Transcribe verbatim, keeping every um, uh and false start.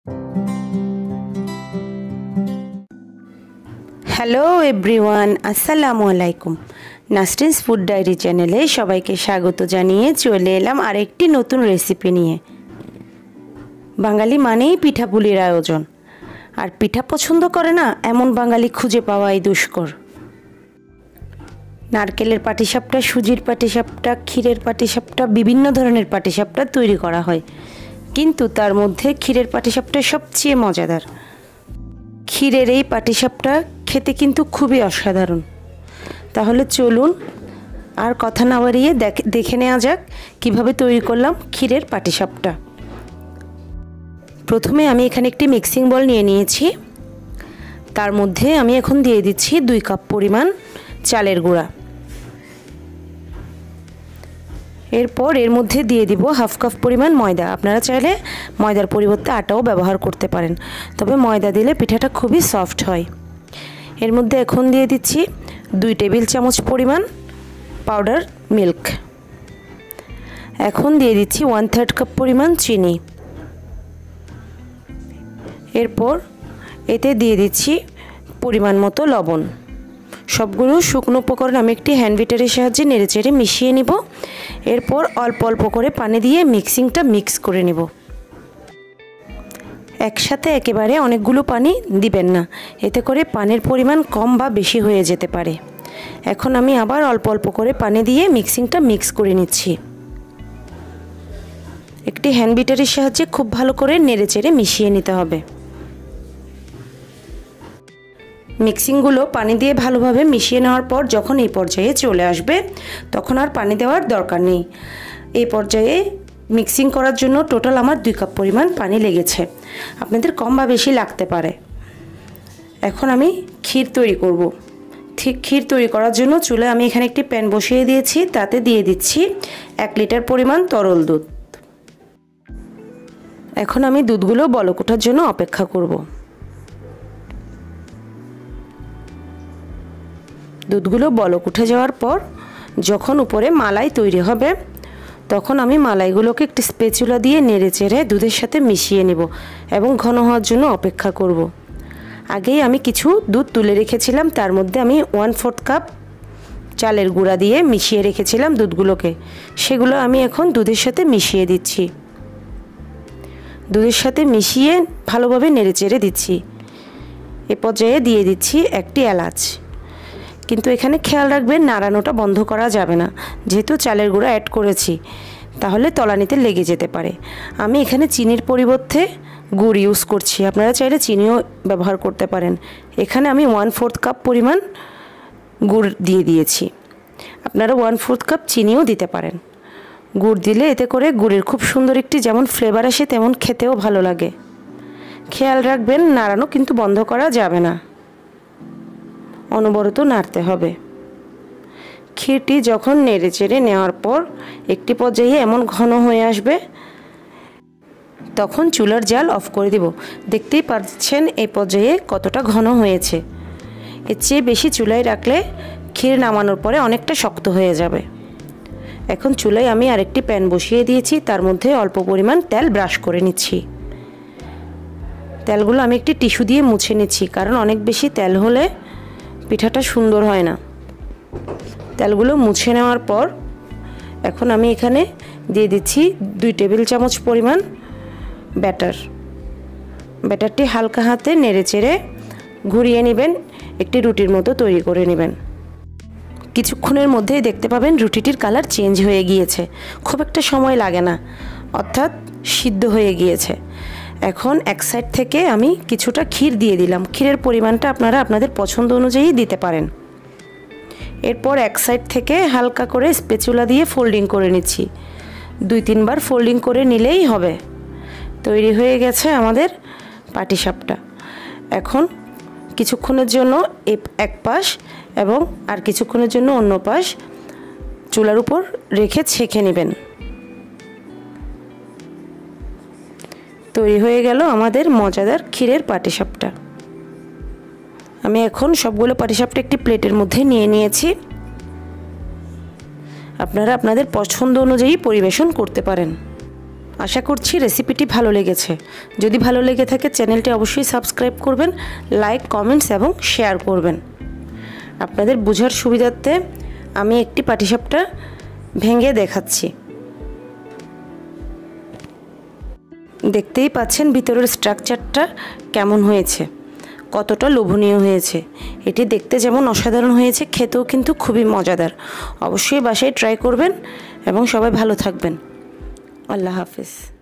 Hello everyone, আসসালামু আলাইকুম। নাসরিনস food diary চ্যানেলে সবাইকে স্বাগত জানিয়ে চলে এলাম আরেকটি নতুন রেসিপি নিয়ে। বাঙালি মানেই পিঠাপুলির আয়োজন, আর পিঠা পছন্দ করে না এমন বাঙালি খুঁজে পাওয়াই দুষ্কর। নারকেলের পাটিসাপটা, সুজির পাটিসাপটা, ক্ষীরের পাটিসাপটা, বিভিন্ন ধরনের পাটিসাপটা তৈরি করা হয়, কিন্তু তার মধ্যে ক্ষীরের পাটিসাপটা সবচেয়ে মজাদার। ক্ষীরের এই পাটিসাপটা খেতে কিন্তু খুবই অসাধারণ। তাহলে চলুন আর কথা না বাড়িয়ে দেখে নেওয়া যাক কিভাবে তৈরি করলাম ক্ষীরের পাটিসাপটা। প্রথমে আমি এখানে একটি মিক্সিং বল নিয়ে নিয়েছি। তার মধ্যে আমি এখন দিয়ে দিচ্ছি দুই কাপ পরিমাণ চালের গুঁড়া। এরপর এর মধ্যে দিয়ে দিব হাফ কাপ পরিমাণ ময়দা। আপনারা চাইলে ময়দার পরিবর্তে আটাও ব্যবহার করতে পারেন, তবে ময়দা দিলে পিঠাটা খুবই সফট হয়। এর মধ্যে এখন দিয়ে দিচ্ছি দুই টেবিল চামচ পরিমাণ পাউডার মিল্ক। এখন দিয়ে দিচ্ছি ওয়ান থার্ড কাপ পরিমাণ চিনি। এরপর এতে দিয়ে দিচ্ছি পরিমাণ মতো লবণ। সবগুলো শুকনো উপকরণ আমি একটি হ্যান্ড বিটারের সাহায্যে নেড়েচেড়ে মিশিয়ে নিব। এরপর অল্প অল্প করে পানি দিয়ে মিক্সিংটা মিক্স করে নেব। একসাথে একেবারে অনেকগুলো পানি দিবেন না, এতে করে পানির পরিমাণ কম বা বেশি হয়ে যেতে পারে। এখন আমি আবার অল্প অল্প করে পানি দিয়ে মিক্সিংটা মিক্স করে নিচ্ছি। একটি হ্যান্ড বিটারের সাহায্যে খুব ভালো করে নেড়েচেড়ে মিশিয়ে নিতে হবে। মিক্সিংগুলো পানি দিয়ে ভালোভাবে মিশিয়ে নেওয়ার পর যখন এই পর্যায়ে চলে আসবে তখন আর পানি দেওয়ার দরকার নেই। এই পর্যায়ে মিক্সিং করার জন্য টোটাল আমার দুই কাপ পরিমাণ পানি লেগেছে, আপনাদের কম বা বেশি লাগতে পারে। এখন আমি ক্ষীর তৈরি করব। ঠিক ক্ষীর তৈরি করার জন্য চুলায় আমি এখানে একটি প্যান বসিয়ে দিয়েছি। তাতে দিয়ে দিচ্ছি এক লিটার পরিমাণ তরল দুধ। এখন আমি দুধগুলো বলক ওঠার জন্য অপেক্ষা করব। দুধগুলো বলক উঠে যাওয়ার পর যখন উপরে মালাই তৈরি হবে তখন আমি মালাইগুলোকে একটি স্প্যাচুলা দিয়ে নেড়েচেড়ে দুধের সাথে মিশিয়ে নেব এবং ঘন হওয়ার জন্য অপেক্ষা করব। আগেই আমি কিছু দুধ তুলে রেখেছিলাম, তার মধ্যে আমি ওয়ান ফোর্থ কাপ চালের গুঁড়া দিয়ে মিশিয়ে রেখেছিলাম দুধগুলোকে, সেগুলো আমি এখন দুধের সাথে মিশিয়ে দিচ্ছি। দুধের সাথে মিশিয়ে ভালোভাবে নেড়েচেড়ে দিচ্ছি। এ পর্যায়ে দিয়ে দিচ্ছি একটি এলাচ, কিন্তু এখানে খেয়াল রাখবেন নাড়ানোটা বন্ধ করা যাবে না, যেহেতু চালের গুঁড়া অ্যাড করেছি, তাহলে তলানিতে লেগে যেতে পারে। আমি এখানে চিনির পরিবর্তে গুড় ইউজ করছি, আপনারা চাইলে চিনিও ব্যবহার করতে পারেন। এখানে আমি ওয়ান ফোর্থ কাপ পরিমাণ গুড় দিয়ে দিয়েছি, আপনারা ওয়ান ফোর্থ কাপ চিনিও দিতে পারেন। গুড় দিলে এতে করে গুড়ের খুব সুন্দর একটি যেমন ফ্লেভার আসে তেমন খেতেও ভালো লাগে। খেয়াল রাখবেন নাড়ানো কিন্তু বন্ধ করা যাবে না, অনবরত নাড়তে হবে। ক্ষীরটি যখন নেড়ে চেড়ে নেওয়ার পর একটি পর্যায়ে এমন ঘন হয়ে আসবে তখন চুলার জাল অফ করে দিব। দেখতেই পাচ্ছেন এই পর্যায়ে কতটা ঘন হয়েছে। এর চেয়ে বেশি চুলায় রাখলে ক্ষীর নামানোর পরে অনেকটা শক্ত হয়ে যাবে। এখন চুলায় আমি আরেকটি প্যান বসিয়ে দিয়েছি, তার মধ্যে অল্প পরিমাণ তেল ব্রাশ করে নিচ্ছি। তেলগুলো আমি একটি টিস্যু দিয়ে মুছে নিচ্ছি, কারণ অনেক বেশি তেল হলে পিঠাটা সুন্দর হয় না। তেলগুলো মুছে নেওয়ার পর এখন আমি এখানে দিয়ে দিচ্ছি দুই টেবিল চামচ পরিমাণ ব্যাটার। ব্যাটারটি হালকা হাতে নেড়েচেড়ে ঘুরিয়ে নেবেন, একটি রুটির মতো তৈরি করে নেবেন। কিছুক্ষণের মধ্যেই দেখতে পাবেন রুটিটির কালার চেঞ্জ হয়ে গিয়েছে, খুব একটা সময় লাগে না, অর্থাৎ সিদ্ধ হয়ে গিয়েছে। এখন এক সাইড থেকে আমি কিছুটা ক্ষীর দিয়ে দিলাম। ক্ষীরের পরিমাণটা আপনারা আপনাদের পছন্দ অনুযায়ী দিতে পারেন। এরপর এক সাইড থেকে হালকা করে স্প্যাচুলা দিয়ে ফোল্ডিং করে নিচ্ছি। দুই তিনবার ফোল্ডিং করে নিলেই হবে। তৈরি হয়ে গেছে আমাদের পাটিসাপটা। এখন কিছুক্ষণের জন্য এক পাশ এবং আর কিছুক্ষণের জন্য অন্য পাশ চুলার উপর রেখে ছেঁকে নেবেন। তৈরি হয়ে গেল আমাদের মজাদার ক্ষীরের পাটিসাপটা। আমি এখন সবগুলো পাটিসাপটা একটি প্লেটের মধ্যে নিয়ে নিয়েছি। আপনারা আপনাদের পছন্দ অনুযায়ী পরিবেশন করতে পারেন। আশা করছি রেসিপিটি ভালো লেগেছে। যদি ভালো লেগে থাকে চ্যানেলটি অবশ্যই সাবস্ক্রাইব করবেন, লাইক, কমেন্টস এবং শেয়ার করবেন। আপনাদের বোঝার সুবিধার্থে আমি একটি পাটিসাপটা ভেঙে দেখাচ্ছি। দেখতেই পাচ্ছেন ভিতরের স্ট্রাকচারটা কেমন হয়েছে, কতটা লোভনীয় হয়েছে। এটি দেখতে যেমন অসাধারণ হয়েছে, খেতেও কিন্তু খুবই মজাদার। অবশ্যই বাসায় ট্রাই করবেন এবং সবাই ভালো থাকবেন। আল্লাহ হাফেজ।